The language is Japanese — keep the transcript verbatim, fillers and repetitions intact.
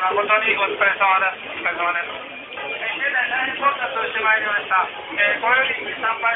誠にお疲れ様です。お疲れ様です。えー、現在大変混雑してまいりました。えー、これより参拝